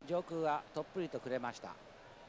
上空はとっぷりと暮れました。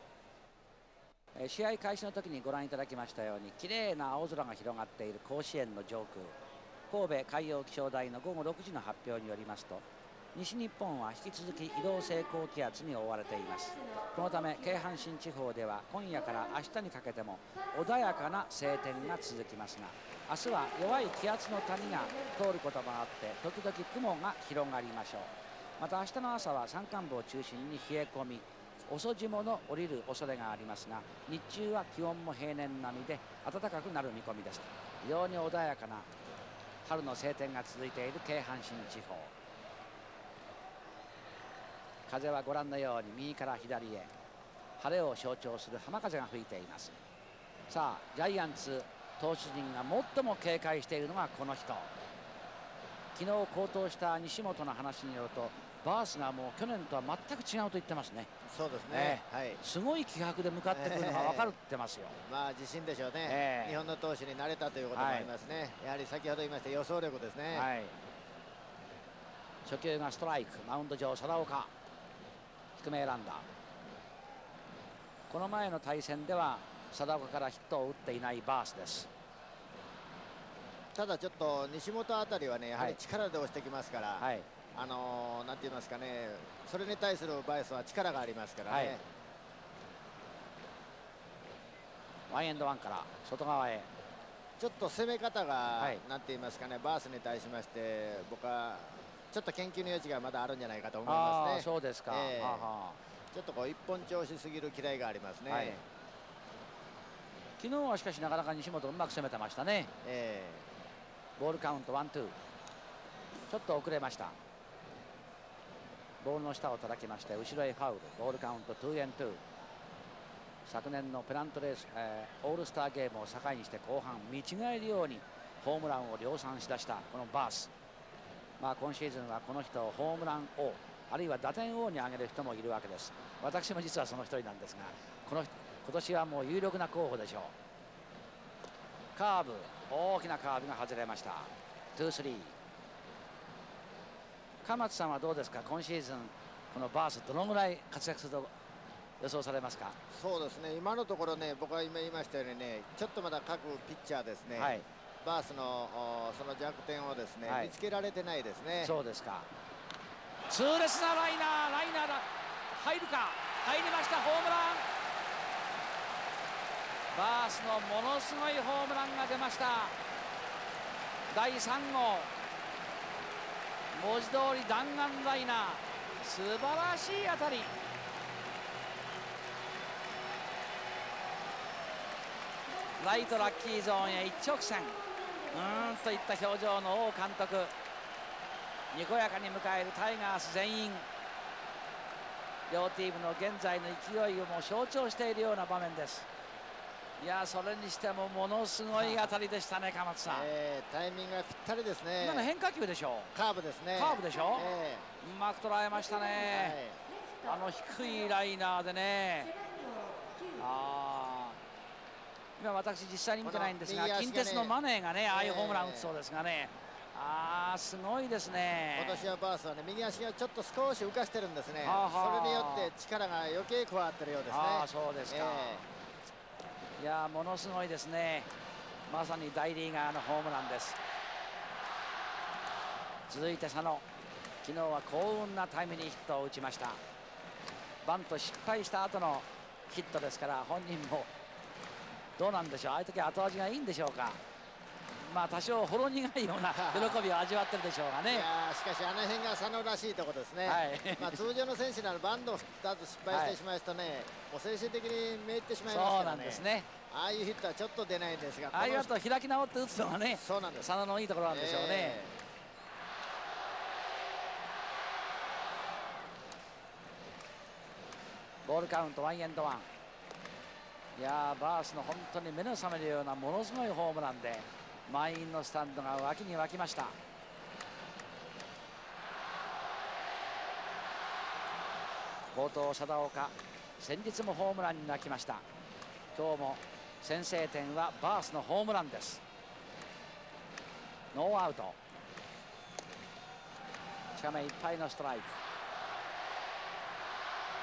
試合開始の時にご覧いただきましたように綺麗な青空が広がっている甲子園の上空、神戸海洋気象台の午後6時の発表によりますと、西日本は引き続き移動性高気圧に覆われています。このため京阪神地方では今夜から明日にかけても穏やかな晴天が続きますが、明日は弱い気圧の谷が通ることもあって時々雲が広がりましょう。また明日の朝は山間部を中心に冷え込み、遅霜の降りる恐れがありますが、日中は気温も平年並みで暖かくなる見込みです。非常に穏やかな春の晴天が続いている京阪神地方。風はご覧のように右から左へ晴れを象徴する浜風が吹いています。さあジャイアンツ投手陣が最も警戒しているのがこの人。昨日好投した西本の話によると、バースがもう去年とは全く違うと言ってますね。 そうですね、はい、 すごい気迫で向かってくるのが分かるって言ってますよ。 まあ自信でしょうね、日本の投手に慣れたということもありますね、やはり先ほど言いました予想力ですね、 初球がストライク、マウンド上貞岡、低め選んだ。この前の対戦では貞岡からヒットを打っていないバースです。 ただちょっと西本あたりはね、やはり力で押してきますから、なんて言いますかね、それに対するバイスは力がありますからね。 ワンエンドワンから外側へ、 ちょっと攻め方が、なんて言いますかね、バースに対しまして僕はちょっと研究の余地がまだあるんじゃないかと思いますね。 そうですか、 ちょっとこう一本調子すぎる嫌いがありますね、 昨日はしかしなかなか西本うまく攻めてましたね。ボールカウントワンツー、ちょっと遅れました。ボールの下を叩きまして後ろへファウル、ボールカウントツーエンツー。昨年のペナントレース、オールスターゲームを境にして後半見違えるようにホームランを量産しだしたこのバース、今シーズンはこの人をホームラン王あるいは打点王に挙げる人もいるわけです。私も実はその一人なんですが、今年はもう有力な候補でしょう。カーブ、大きなカーブが外れました。ツースリー。鎌松さんはどうですか、今シーズンこのバースどのぐらい活躍すると予想されますか。 そうですね、今のところね、僕は今言いましたようにね、ちょっとまだ各ピッチャーですね、バースのその弱点をですね、見つけられてないですね。 そうですか。痛烈なライナーだ、入るか、入りました、ホームラン。バースのものすごいホームランが出ました。第3号、文字通り弾丸ライナー、素晴らしい当たり。ライトラッキーゾーンへ一直線、といった表情の王監督、にこやかに迎えるタイガース全員。両チームの現在の勢いをも象徴しているような場面です。いや、それにしてもものすごい当たりでしたね、鎌松さん。 タイミングがぴったりですね。 今の変化球でしょう。 カーブですね。 カーブでしょ、うまく捉えましたね、あの低いライナーでね。今私実際に見てないんですが、近鉄のマネーがね、ああいうホームラン打つそうですがね、すごいですね。 今年はバースはね、右足がちょっと少し浮かしてるんですね。それによって力が余計加わってるようですね。 そうですか。いや、ものすごいですね。まさに大リーガーのホームランです。続いて佐野、昨日は幸運なタイムリーヒットを打ちました。バント失敗した後のヒットですから、本人もどうなんでしょう、ああいう時は後味がいいんでしょうか。多少ほろ苦いような喜びを味わってるでしょうがね。 いや、しかしあの辺が佐野らしいところですね。通常の選手ならバントを2つ失敗してしまいますとね、もう精神的にめいってしまいますからね。そうなんですね。ああいうヒットはちょっと出ないんですが、 ああいう後開き直って打つのがね、 そうなんです、 佐野のいいところなんでしょうね。ボールカウントワンエンドワン。いやー、バースの本当に目の覚めるようなものすごいホームランで満員のスタンドが脇に沸きました。好投貞岡、先日もホームランに泣きました。今日も先制点はバースのホームランです。ノーアウト、近めいっぱいのストライク。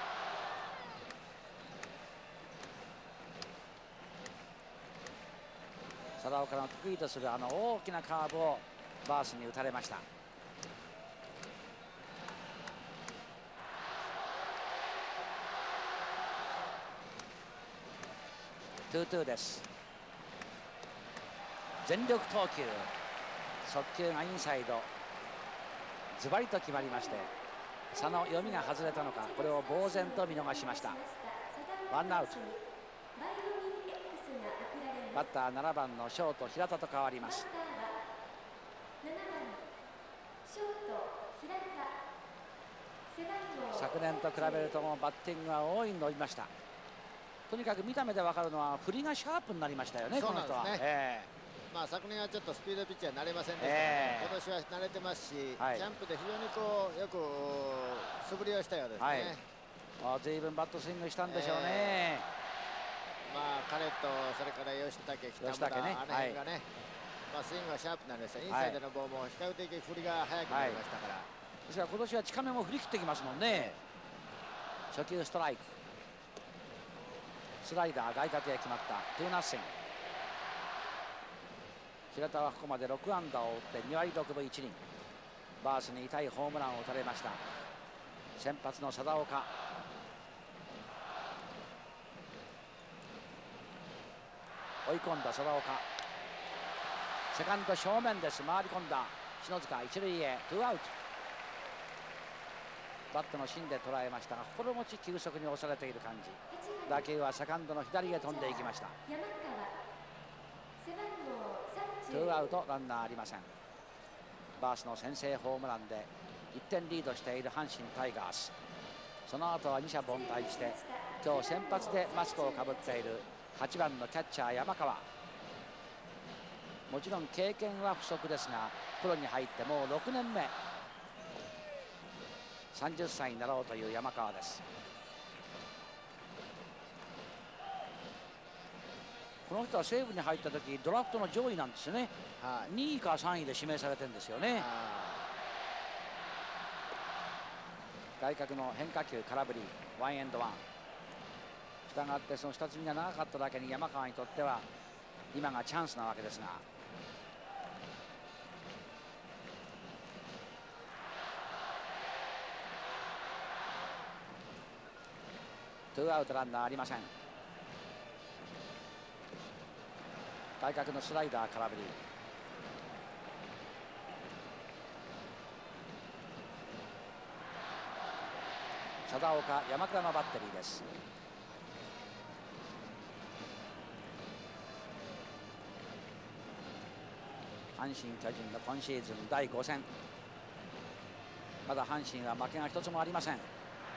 貞岡の得意とする大きなカーブをバースに打たれました。2-2です。全力投球、速球がインサイドズバリと決まりまして、差の読みが外れたのか、これを呆然と見逃しました。ワンアウト。バッター7番のショート平田と変わります。昨年と比べるともうバッティングは大いに伸びました。とにかく見た目で分かるのは振りがシャープになりましたよね。 そうなんですね。まあ昨年はちょっとスピードピッチャーになれませんでしたね。今年は慣れてますし、キャンプで非常にこうよく素振りをしたようですね。 随分バットスイングしたんでしょうね。 まあ彼とそれから吉武、北村、あの辺がね、まあスイングがシャープになりました。インサイドのボールも比較的振りが速くなりましたから。 ですから今年は近めも振り切ってきますもんね。初球ストライク、スライダー外角へ決まった。2-0。平田はここまで6安打を打って2割6分1厘。バースに痛いホームランを打たれました。先発の貞岡、追い込んだ貞岡、セカンド正面です。回り込んだ篠塚、一塁へ2アウト。バットの芯で捉えましたが、心持ち急速に押されている感じ。打球はセカンドの左へ飛んでいきました。2アウト、ランナーありません。バースの先制ホームランで1点リードしている阪神タイガース。その後は二者凡退して、今日先発でマスクをかぶっている8番のキャッチャー山川。もちろん経験は不足ですが、プロに入ってもう6年目、30歳になろうという山川です。この人は西武に入った時ドラフトの上位なんですよね。2位か3位で指名されてるんですよね。外角の変化球空振り、ワンエンドワン。したがってその下積みが長かっただけに山川にとっては今がチャンスなわけですが、2アウトランナーありません。外角のスライダー空振り。貞岡、山倉のバッテリーです。阪神・巨人の今シーズン第5戦、まだ阪神は負けが一つもありません。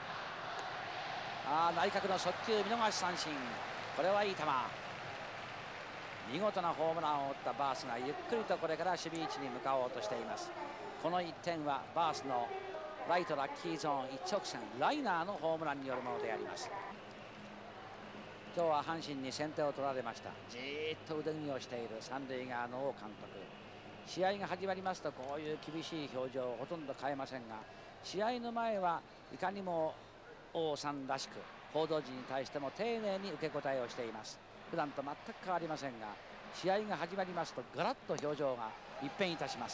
内角の速球見逃し三振。これはいい球。見事なホームランを打ったバースがゆっくりとこれから守備位置に向かおうとしています。この1点はバースのライトラッキーゾーン一直線ライナーのホームランによるものであります。今日は阪神に先手を取られました。じーっと腕組みをしている三塁側の王監督。試合が始まりますとこういう厳しい表情をほとんど変えませんが、試合の前はいかにも王さんらしく報道陣に対しても丁寧に受け答えをしています。普段と全く変わりませんが、試合が始まりますとガラッと表情が一変いたします。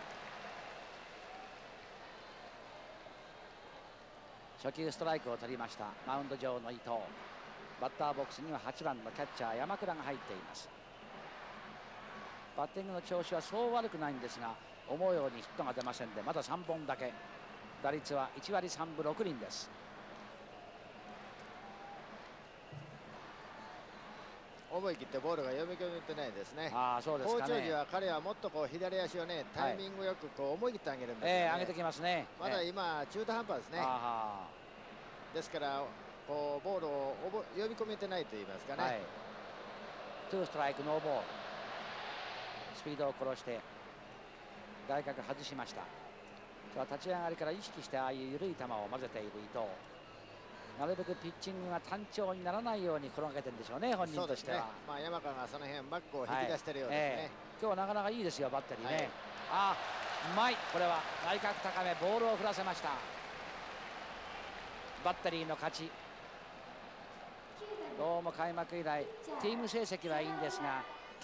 初球ストライクを取りました。マウンド上の伊藤。バッターボックスには8番のキャッチャー山倉が入っています。バッティングの調子はそう悪くないんですが、思うようにヒットが出ませんで、まだ3本だけ。打率は1割3分6厘です。 思い切ってボールが読み込めてないですね。 そうですかね。 好調時は彼はもっとこう左足をね、タイミングよくこう思い切って上げるんですよね。 上げてきますね。 まだ今中途半端ですね。ですからこうボールを呼び込めてないと言いますかね。 2ストライクノーボール。スピードを殺して外角外しました。立ち上がりから意識してああいう緩い球を混ぜている伊藤。なるべくピッチングが単調にならないように転げてるんでしょうね、本人としては。 まあ山川がその辺バックを引き出しているようですね。 今日はなかなかいいですよ、バッテリーね。うまい。これは内角高め、ボールを振らせました。バッテリーの勝ち。どうも開幕以来チーム成績はいいんですが、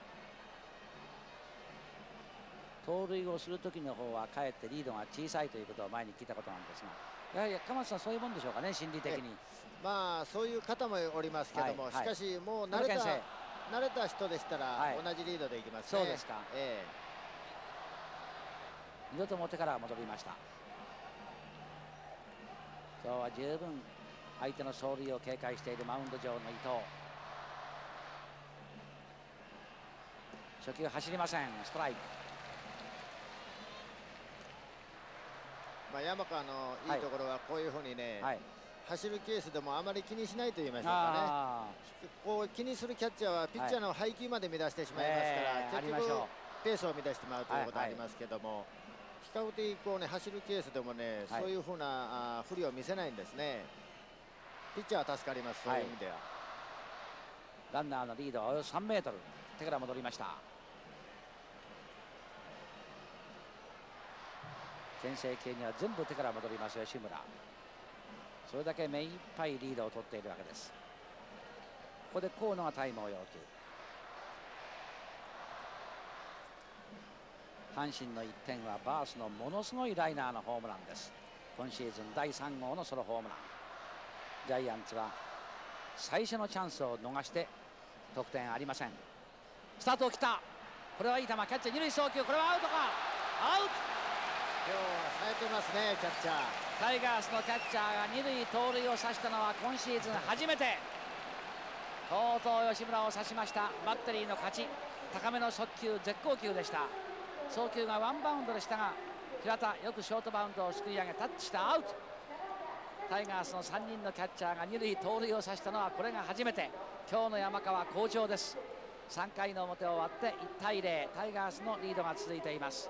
盗塁をする時の方はかえってリードが小さいということを前に聞いたことなんですが、やはり鎌田さんそういうもんでしょうかね、心理的に。 まあそういう方もおりますけども、しかしもう慣れた人でしたら同じリードでいきますね。 そうですか。二度とも手から戻りました。今日は十分相手の走塁を警戒しているマウンド上の伊藤。初球走りません。ストライク。 まあ山川のいいところはこういうふうにね、走るケースでもあまり気にしないと言いましょうかね。こう気にするキャッチャーはピッチャーの配球まで乱してしまいますから、結局ペースを乱してしまうということがありますけども、比較的こうね走るケースでもね、そういうふうな振りを見せないんですね。ピッチャーは助かります、そういう意味では。 ランナーのリードはおよそ3メートル。手から戻りました。牽制球には全部手から戻ります吉村。それだけ目いっぱいリードを取っているわけです。ここで河野がタイムを要求。阪神の1点はバースのものすごいライナーのホームランです。今シーズン第3号のソロホームラン。ジャイアンツは最初のチャンスを逃して得点ありません。スタートを切った。これはいい球。キャッチャー二塁送球。これはアウトか。アウト。 今日は冴えてますね、キャッチャー。 タイガースのキャッチャーが二塁盗塁を刺したのは今シーズン初めて。とうとう吉村を刺しました。バッテリーの勝ち。高めの速球、絶好球でした。送球がワンバウンドでしたが、平田よくショートバウンドをすくい上げタッチしたアウト。タイガースの3人のキャッチャーが二塁盗塁を刺したのはこれが初めて。今日の山川好調です。3回の表を終わって1対0、タイガースのリードが続いています。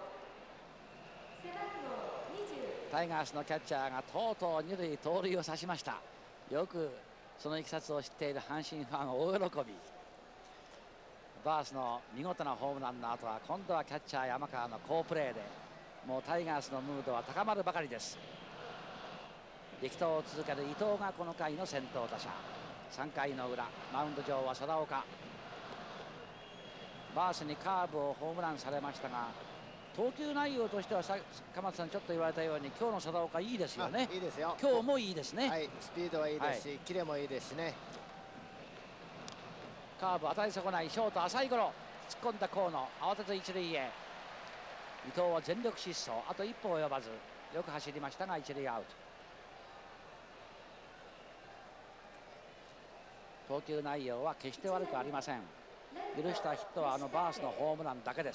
タイガースのキャッチャーがとうとう二塁盗塁を刺しました。よくそのいきさつを知っている阪神ファン大喜び。バースの見事なホームランの後は今度はキャッチャー山川の好プレーで、もうタイガースのムードは高まるばかりです。力投を続ける伊藤がこの回の先頭打者。3回の裏、マウンド上は貞岡。バースにカーブをホームランされましたが、投球内容としては鎌田さんちょっと言われたように今日の貞岡いいですよね。 いいですよ。 今日もいいですね。 はい、スピードはいいですし、キレもいいですしね。 カーブ当たり損ない、ショート浅いゴロ、突っ込んだ河野、慌てず一塁へ。伊藤は全力疾走、あと一歩及ばず、よく走りましたが一塁アウト。投球内容は決して悪くありません。許したヒットはバースのホームランだけです。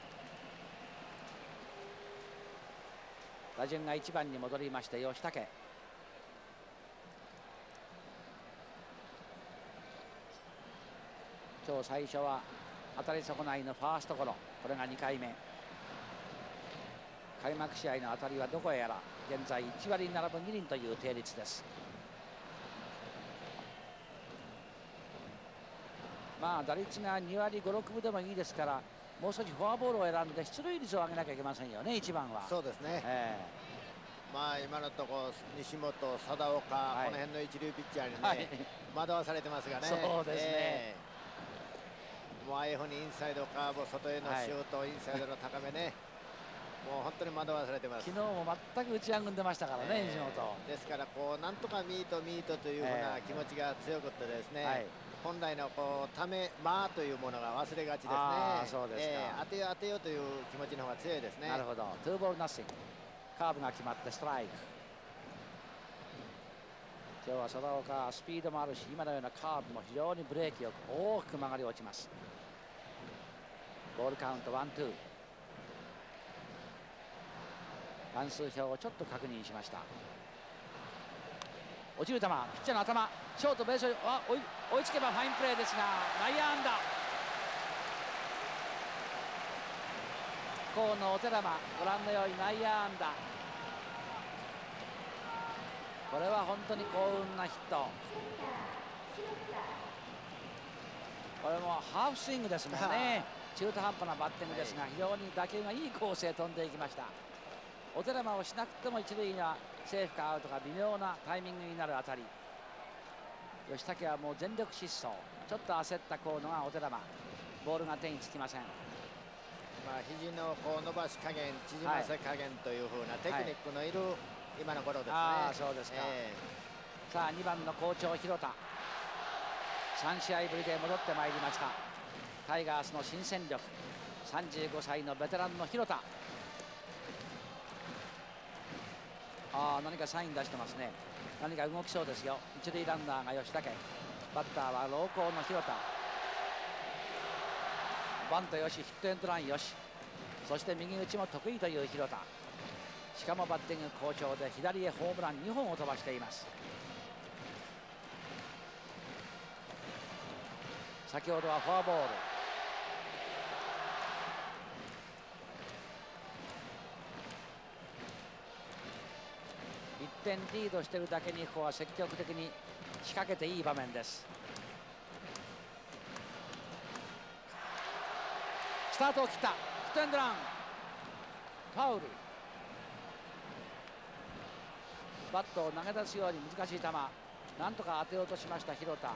打順が1番に戻りまして吉武。今日最初は当たり損ないのファーストゴロ、これが2回目。開幕試合の当たりはどこへやら現在1割に並ぶ2厘という定率です。まあ打率が2割5、6分でもいいですから、もう少しフォアボールを選んで出塁率を上げなきゃいけませんよね、1番は。 そうですね。まあ今のところ西本、貞岡、この辺の一流ピッチャーにね、惑わされてますがね。 そうですね。 もうああいうふうにインサイドカーブ、外へのシュート、インサイドの高めね、もう本当に惑わされてます。 昨日も全く打ちあぐんでましたからね、西本。 ですからこうなんとかミートというふうな気持ちが強くってですね、本来のこうため間というものが忘れがちですね。 そうですか。 当てようという気持ちの方が強いですね。 なるほど。2ボールナッシング。カーブが決まってストライク。今日は貞岡はスピードもあるし、今のようなカーブも非常にブレーキよく大きく曲がり落ちます。ボールカウント1、2。乱数表をちょっと確認しました。落ちる球、ピッチャーの頭、ショートベース追いつけばファインプレーですが、内野安打。河野、お手玉、ご覧のように内野安打。これは本当に幸運なヒット。これもハーフスイングですもんね。中途半端なバッティングですが、非常に打球がいいコースへ飛んでいきました。お手玉をしなくても一塁にはセーフかアウトか微妙なタイミングになるあたり。吉武はもう全力疾走。ちょっと焦った河野がお手玉。ボールが手につきません。 肘のこう伸ばし加減、縮ませ加減というふうなテクニックのいる今の頃ですね。 そうですか。さあ2番の好調広田、3試合ぶりで戻ってまいりました。タイガースの新戦力、35歳のベテランの広田。何かサイン出してますね。何か動きそうですよ。一塁ランナーが吉武、バッターは老厚の広田。バントよし、ヒットエンドランよし、そして右打ちも得意という広田。しかもバッティング好調で左へホームラン2本を飛ばしています。先ほどはフォアボール。1点リードしているだけにここは積極的に仕掛けていい場面です。スタートを切った。ヒットエンドラン、ファウル。バットを投げ出すように難しい球、なんとか当てようとしました広田。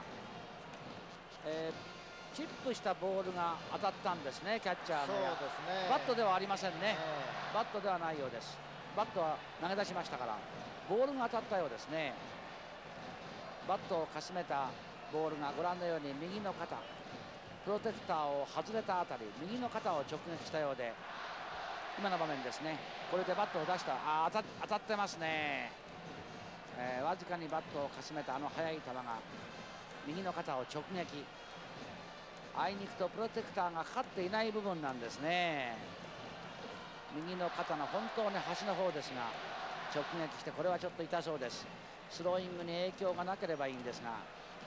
チップしたボールが当たったんですね、キャッチャーの。 そうですね。 バットではありませんね。バットではないようです。バットは投げ出しましたから、ボールが当たったようですね。バットをかすめたボールがご覧のように右の肩、プロテクターを外れたあたり、右の肩を直撃したようで、今の場面ですね。これでバットを出した。当たってますね。わずかにバットをかすめた速い球が右の肩を直撃。あいにくとプロテクターがかかっていない部分なんですね。右の肩の本当に端の方ですが直撃して、これはちょっと痛そうです。スローイングに影響がなければいいんですが。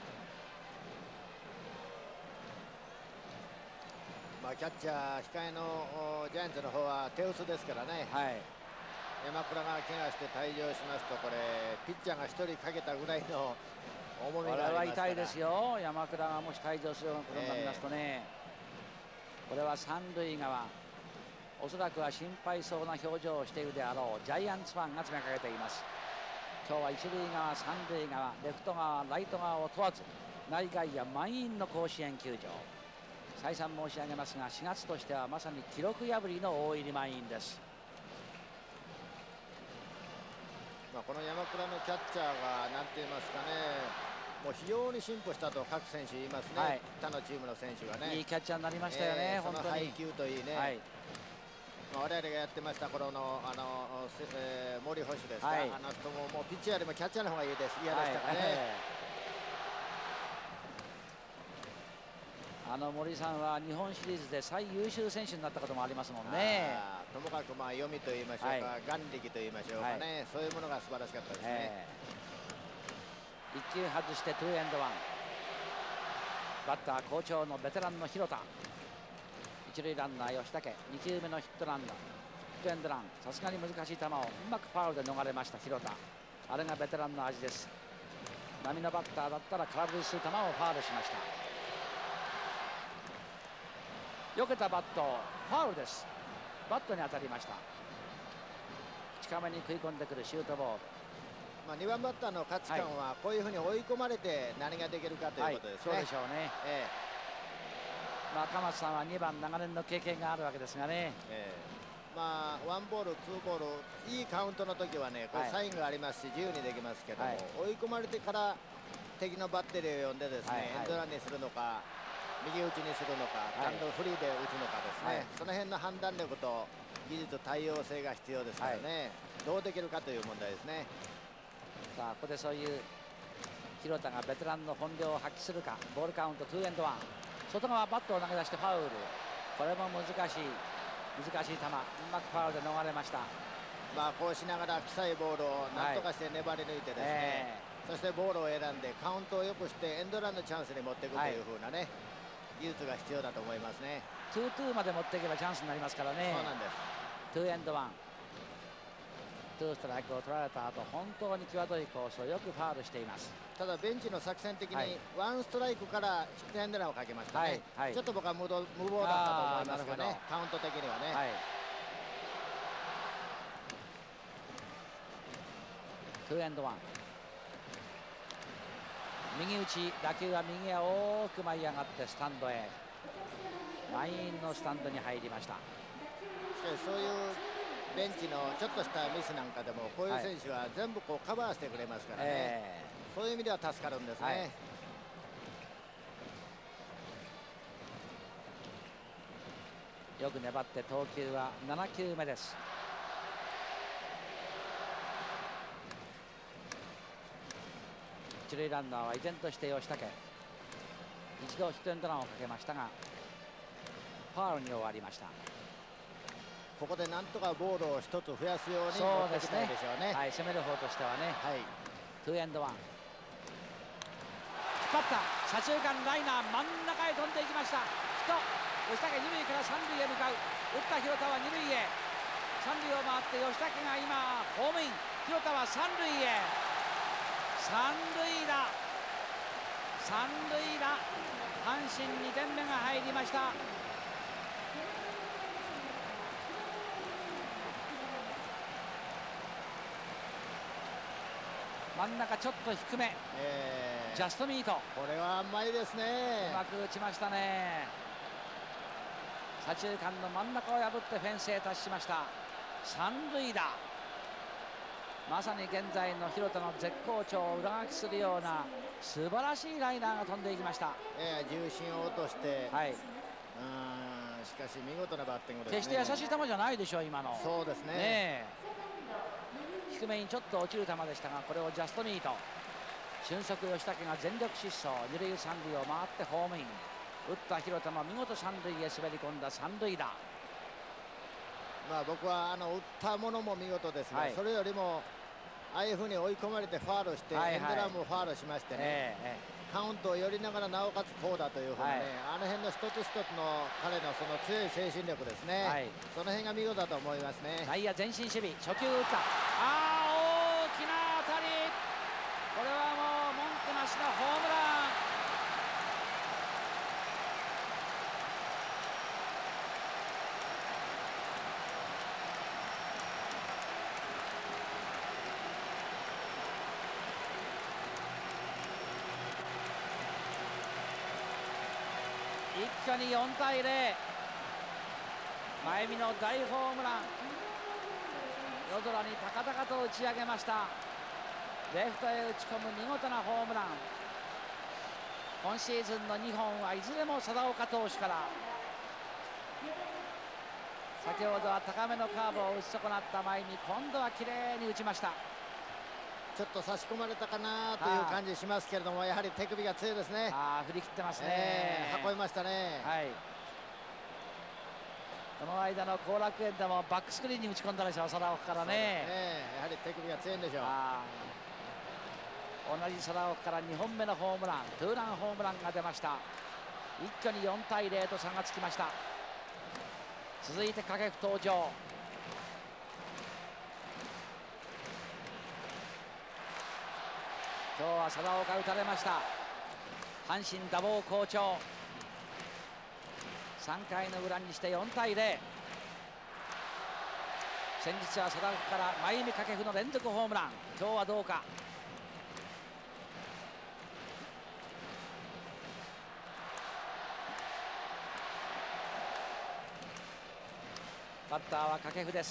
キャッチャー控えのジャイアンツの方は手薄ですからね。山倉が怪我して退場しますと、これピッチャーが1人かけたぐらいの重みがありますから。これは痛いですよ。山倉がもし退場するようなことになりますとね、これは三塁側、おそらくは心配そうな表情をしているであろうジャイアンツファンが詰めかけています。今日は一塁側、三塁側、レフト側、ライト側を問わず内外野満員の甲子園球場。再三申し上げますが、4月としてはまさに記録破りの大入り満員です。 この山倉のキャッチャーが何て言いますかね、もう非常に進歩したと各選手言いますね。他のチームの選手がね、 いいキャッチャーになりましたよね。 その配球といいね、我々がやってました頃の森捕手ですか、あの人ももうピッチャーよりもキャッチャーの方が嫌でしたからね。 森さんは日本シリーズで最優秀選手になったこともありますもんね。 ともかく読みと言いましょうか、眼力と言いましょうかね、そういうものが素晴らしかったですね。 1球外して2エンドワン。バッター好調のベテランの広田。一塁ランナー吉武、2球目のヒットランナー、ヒットエンドラン。さすがに難しい球をうまくファウルで逃れました広田。あれがベテランの味です。波のバッターだったら空振りする球をファウルしました。避けたバット、ファウルです。バットに当たりました。近めに食い込んでくるシュートボール。 2番バッターの価値観はこういうふうに追い込まれて何ができるかということですね。 そうでしょうね。赤松さんは2番長年の経験があるわけですがね。 ワンボールツーボールいいカウントの時はね、これサインがありますし自由にできますけども、追い込まれてから敵のバッテリーを呼んでですね、エンドランにするのか右打ちにするのか、単独フリーで打つのかですね、その辺の判断力と技術対応性が必要ですからね、どうできるかという問題ですね。 さあここでそういう広田がベテランの本領を発揮するか。ボールカウント2エンドワン。外側バットを投げ出してファウル。これも難しい球、うまくファウルで逃れました。 こうしながら臭いボールをなんとかして粘り抜いてですね、そしてボールを選んでカウントを良くしてエンドランのチャンスに持っていくという風なね、技術が必要だと思いますね。 2-2まで持っていけばチャンスになりますからね。 そうなんです。 2エンドワン。2ストライクを取られた後、本当に際どいコースをよくファウルしています。 ただベンチの作戦的にワンストライクからヒットエンドランをかけましたね。ちょっと僕は無謀だったと思いますがね、カウント的にはね。 2エンドワン。右打ち、打球は右へ大きく舞い上がってスタンドへ、満員のスタンドに入りました。 しかしそういうベンチのちょっとしたミスなんかでもこういう選手は全部こうカバーしてくれますからね、そういう意味では助かるんですね。 よく粘って投球は7球目です。一塁ランナーは依然として吉武、一度ヒットエンドランをかけましたがファウルに終わりました。 ここでなんとかボールを一つ増やすように持ってきたいでしょうね。 はい、攻める方としてはね。はい、2エンド1。引っ張った左中間ライナー真ん中へ飛んでいきました。ヒット。吉武二塁から三塁へ向かう。打った廣田は二塁へ。三塁を回って吉武が今ホームイン。廣田は三塁へ。三塁打。三塁打。阪神2点目が入りました。真ん中ちょっと低め、ジャストミート。 これは甘いですね。 うまく打ちましたね。左中間の真ん中を破ってフェンスへ達しました。三塁打。まさに現在の廣田の絶好調を裏書きするような素晴らしいライナーが飛んでいきました。 重心を落として、はい、しかし見事なバッティングですね。 決して優しい球じゃないでしょう今の。 そうですね。 低めにちょっと落ちる球でしたがこれをジャストミート。俊足吉武が全力疾走、二塁三塁を回ってホームイン。打った廣田も見事三塁へ滑り込んだ三塁打。 僕は打ったものも見事ですが、それよりもああいうふうに追い込まれてファウルして、エンドランもファウルしましてね、カウントを寄りながらなおかつこうだというふうなね、あの辺の一つ一つの彼のその強い精神力ですね、その辺が見事だと思いますね。 内野前進守備、初球打った。大きな当たり。これはもう文句なしのホームラン。一挙に4対0。前見の大ホームラン。夜空に高々と打ち上げました。レフトへ打ち込む見事なホームラン。今シーズンの2本はいずれも佐岡投手から。先ほどは高めのカーブを打ち損なった前に今度はきれいに打ちました。 ちょっと差し込まれたかなという感じしますけれども、やはり手首が強いですね。 振り切ってますね。 運びましたね。 はい。この間の後楽園でもバックスクリーンに打ち込んだでしょう、佐岡からね。 やはり手首が強いんでしょう。 同じ佐岡から2本目のホームラン、ツーランホームランが出ました。一挙に4対0と差がつきました。続いて掛布登場。今日は佐岡打たれました。阪神打棒好調。3回の裏にして4対0。先日は佐岡から真弓掛布の連続ホームラン。今日はどうか。バッターは掛布です。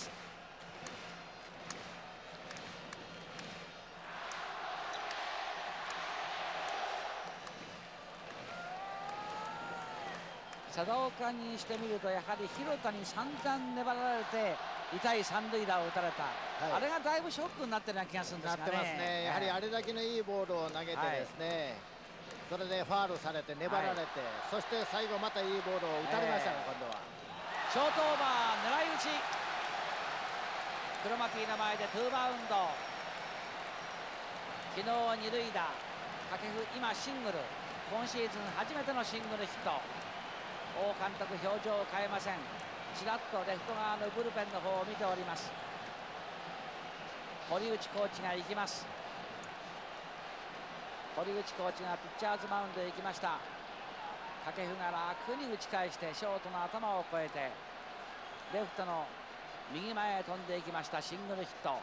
佐岡にしてみるとやはり廣田に散々粘られて痛い三塁打を打たれた、あれがだいぶショックになってるような気がするんですがね。 なってますね。やはりあれだけのいいボールを投げてですね、それでファウルされて粘られて、そして最後またいいボールを打たれましたね、今度は。 ショートオーバー狙い撃ち。クロマティの前で2バウンド。昨日二塁打。掛布今シングル。今シーズン初めてのシングルヒット。王監督表情を変えません。ちらっとレフト側のブルペンの方を見ております。堀内コーチが行きます。堀内コーチがピッチャーズマウンドへ行きました。掛布が楽に打ち返してショートの頭を越えてレフトの右前へ飛んでいきました。シングルヒット。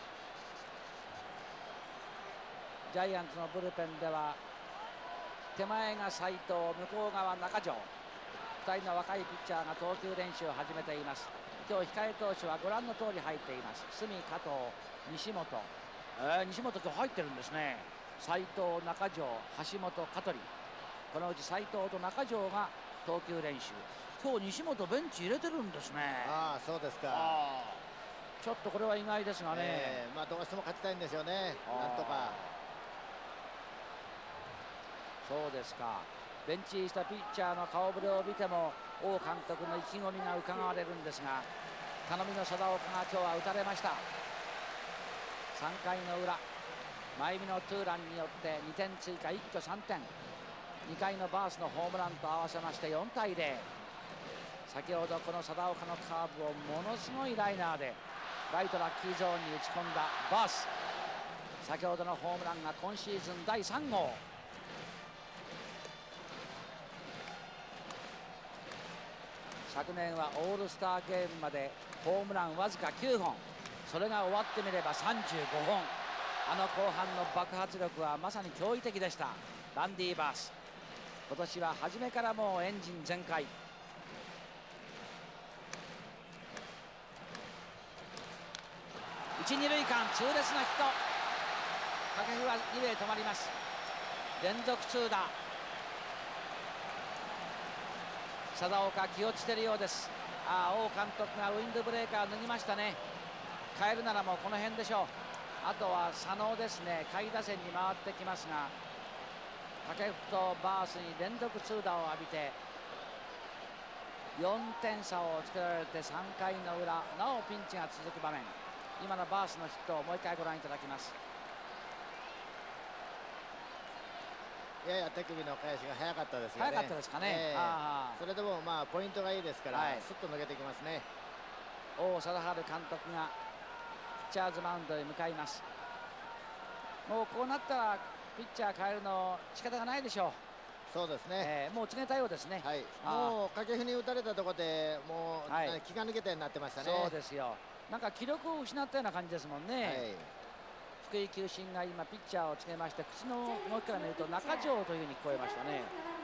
ジャイアンツのブルペンでは手前が斉藤、向こう側中条、2人の若いピッチャーが投球練習を始めています。 今日控え投手はご覧の通り入っています。角、加藤、西本、西本今日入ってるんですね。斉藤、中条、橋本、香取、このうち斉藤と中条が投球練習。今日西本ベンチ入れてるんですね。 ああ、そうですか。 ちょっとこれは意外ですがね。 まあどうしても勝ちたいんですよね。なんとか。 そうですか。ベンチ入りしたピッチャーの顔ぶれを見ても王監督の意気込みが伺われるんですが、頼みの貞岡が今日は打たれました。3回の裏、真由美のツーランによって2点追加、一挙3点。2回のバースのホームランと合わせまして4対0。先ほどこの貞岡のカーブをものすごいライナーでライトラッキーゾーンに打ち込んだバース。先ほどのホームランが今シーズン第3号。昨年はオールスターゲームまでホームランわずか9本。それが終わってみれば35本。あの後半の爆発力はまさに驚異的でした、ランディ・バース。今年は初めからもうエンジン全開。一・二塁間痛烈なヒット。掛布は2塁止まります。連続痛打。貞岡気落ちてるようです。王監督がウィンドブレーカー脱ぎましたね。変えるならもうこの辺でしょう。あとは佐野ですね。下位打線に回ってきますが、掛布とバースに連続痛打を浴びて4点差をつけられて、3回の裏なおピンチが続く場面。今のバースのヒットをもう一回ご覧いただきます。 やや手首の返しが早かったですよね。 早かったですかね。 それでもまあポイントがいいですから、すっと抜けてきますね。 王貞治監督がピッチャーズマウンドへ向かいます。もうこうなったらピッチャー変えるの仕方がないでしょう。 そうですね、 もう告げたようですね。 もう掛布に打たれたところでもう、気が抜けたようになってましたね。 そうですよ。なんか記録を失ったような感じですもんね。福井球審が今ピッチャーを告げまして、口の動きから見ると中条というふうに聞こえましたね。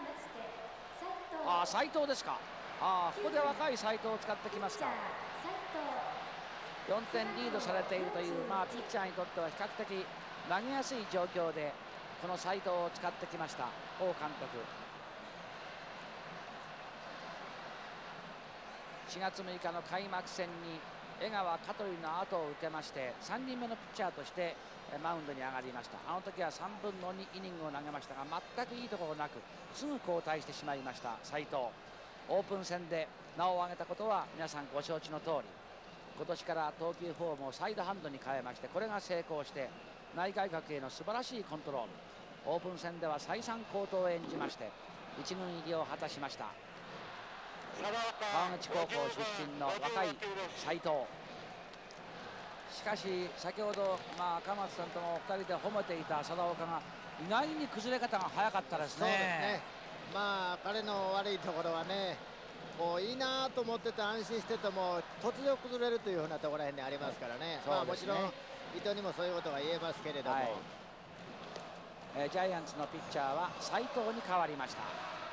斉藤ですか。ここで若い斉藤を使ってきますか。4点リードされているという、ピッチャーにとっては比較的投げやすい状況でこの斉藤を使ってきました王監督。4月6日の開幕戦に江川、香取の後を受けまして3人目のピッチャーとしてマウンドに上がりました。あの時は3分の2イニングを投げましたが、全くいいところなくすぐ交代してしまいました斉藤。オープン戦で名を挙げたことは皆さんご承知の通り、今年から投球フォームをサイドハンドに変えまして、これが成功して内外角への素晴らしいコントロール。オープン戦では再三好投を演じまして一軍入りを果たしました。川口高校出身の若い斉藤。しかし先ほど、赤松さんとも2人で褒めていた貞岡が意外に崩れ方が早かったですね。 そうですね。彼の悪いところはね、もういいなと思ってて安心してても突如崩れるというふうなところらへんにありますからね。もちろん伊藤にもそういうことが言えますけれども、 ジャイアンツのピッチャーは斉藤に変わりました。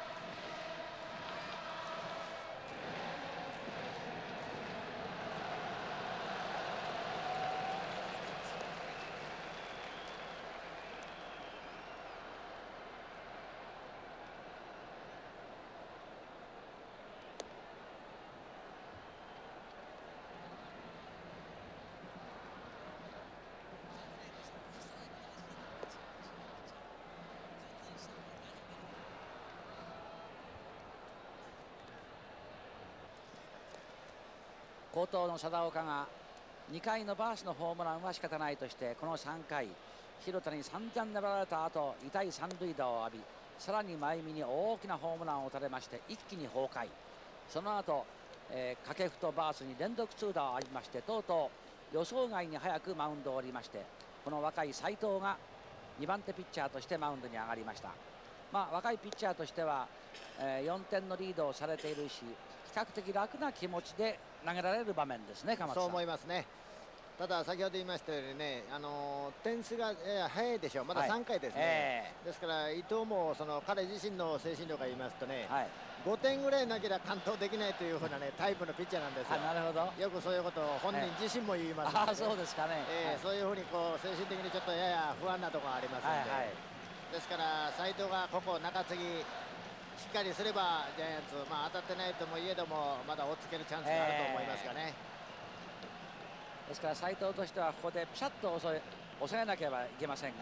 好投の貞岡が2回のバースのホームランは仕方ないとして、この3回広田に散々粘られた後痛い三塁打を浴び、さらに真由美に大きなホームランを打たれまして一気に崩壊。その後、掛布とバースに連続痛打を浴びまして、とうとう予想外に早くマウンドを降りまして、この若い斉藤が2番手ピッチャーとしてマウンドに上がりました。若いピッチャーとしては、4点のリードをされているし、比較的楽な気持ちで投げられる場面ですね。鎌田さん。 そう思いますね。 ただ先ほど言いましたようにね、点数が早いでしょう、まだ3回ですね、ですから伊藤も彼自身の精神力が言いますとね、5点ぐらいなければ完投できないというふうな、ね、タイプのピッチャーなんですよ。 なるほど。 よくそういうことを本人自身も言いますので、 そうですかね、 そういうふうに精神的にちょっとやや不安なところがありますので、ですから斉藤がここ中継ぎしっかりすればジャイアンツ、当たってないともいえどもまだ追っつけるチャンスがあると思いますがね。 ですから斉藤としてはここでピシャッと抑えなければいけませんが、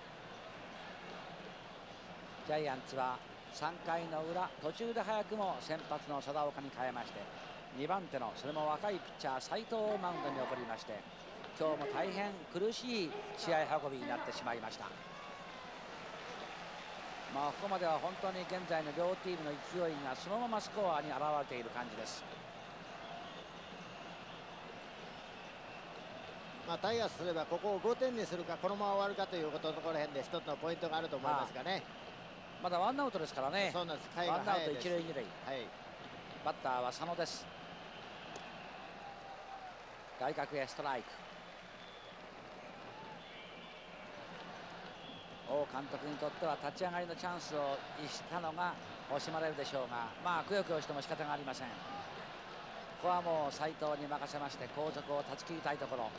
ジャイアンツは3回の裏途中で早くも先発の貞岡に変えまして、2番手のそれも若いピッチャー斉藤をマウンドに送りまして、今日も大変苦しい試合運びになってしまいました。ここまでは本当に現在の両チームの勢いがそのままスコアに表れている感じです。 タイガースすればここを5点にするかこのまま終わるかというところへんで一つのポイントがあると思いますがね。 まだワンアウトですからね。 そうなんです。 ワンアウト一塁二塁、バッターは佐野です。外角へストライク。王監督にとっては立ち上がりのチャンスを逸したのが惜しまれるでしょうが、くよくよしても仕方がありません。ここはもう斉藤に任せまして後続を断ち切りたいところ。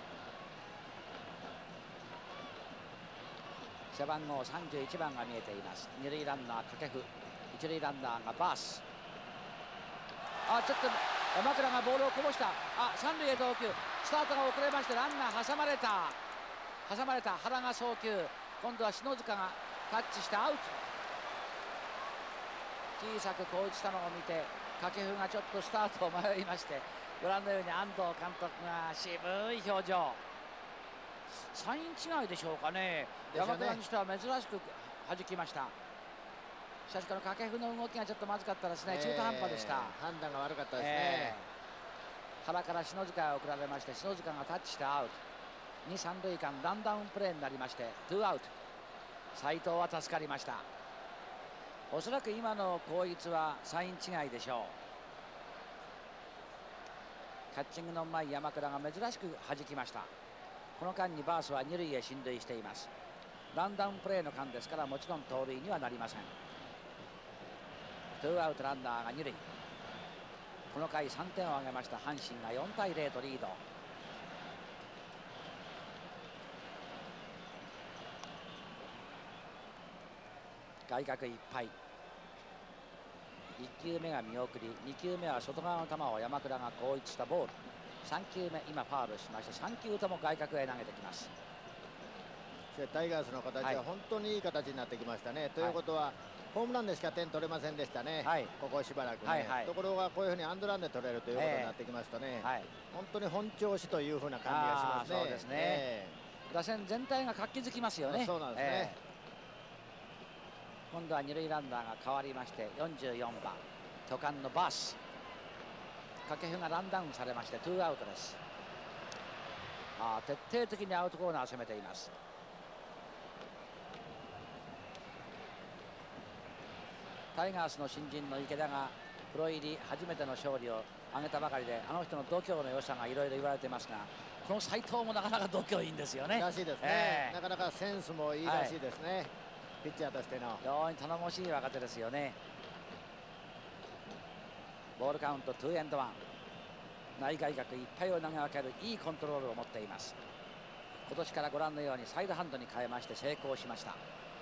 背番号31番が見えています。二塁ランナー掛布、一塁ランナーがバース。ちょっと山倉がボールをこぼした。三塁へ投球、スタートが遅れましてランナー挟まれた。原が送球、今度は篠塚がタッチしてアウト。小さくこうしたのを見て掛布がちょっとスタートを迷いまして、ご覧のように安藤監督が渋い表情。サイン違いでしょうかね。山倉にしては珍しく弾きました。しかしこの掛布の動きがちょっとまずかったですね。中途半端でした。 判断が悪かったですね。 原から篠塚が送られまして、篠塚がタッチしてアウト。2、3塁間ランダウンプレーになりまして2アウト。斉藤は助かりました。おそらく今の攻撃はサイン違いでしょう。キャッチングのうまい山倉が珍しく弾きました。この間にバースは二塁へ進塁しています。ランダウンプレーの間ですからもちろん盗塁にはなりません。2アウトランナーが二塁。この回3点を挙げました阪神が4対0とリード。外角いっぱい。1球目が見送り、2球目は外側の球を山倉が後逸したボール。3球目今ファウルしまして3球とも外角へ投げてきます。 タイガースの形は本当にいい形になってきましたね。ということはホームランでしか点取れませんでしたね、ここしばらくね。ところがこういうふうにアンドランで取れるということになってきますとね、本当に本調子というふうな感じがしますね。 そうですね、打線全体が活気づきますよね。 そうなんですね。 今度は二塁ランナーが変わりまして44番巨漢のバース。掛布がランダウンされまして2アウトです。徹底的にアウトコーナーを攻めています。タイガースの新人の池田がプロ入り初めての勝利を挙げたばかりで、あの人の度胸の良さがいろいろ言われていますが、この斉藤もなかなか度胸いいんですよね。 らしいですね、なかなかセンスもいいらしいですね、ピッチャーとしての非常に頼もしい若手ですよね。ボールカウント2エンド1。内外角いっぱいを投げ分けるいいコントロールを持っています。今年からご覧のようにサイドハンドに変えまして成功しました。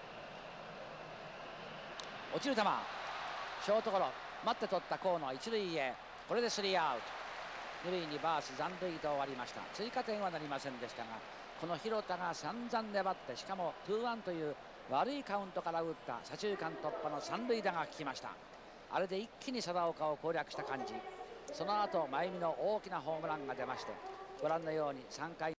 落ちる球、ショートゴロ、待って取った河野一塁へ。これで3アウト。二塁にバース残塁と終わりました。追加点はなりませんでしたが、この広田が散々粘って、しかも 2-1 という悪いカウントから打った左中間突破の三塁打が効きました。あれで一気に貞岡を攻略した感じ。その後真由美の大きなホームランが出まして、ご覧のように3回